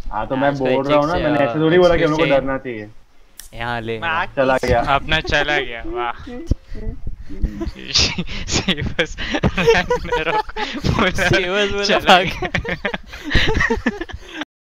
हाँ तो मैं बोल रहा हूँ ना, मैंने ऐसे थोड़ी बोला कि हम लोग को डरना चाहिए। यहाँ ले चला गया अपना चला गया। वाह बस बस बोला चला गया।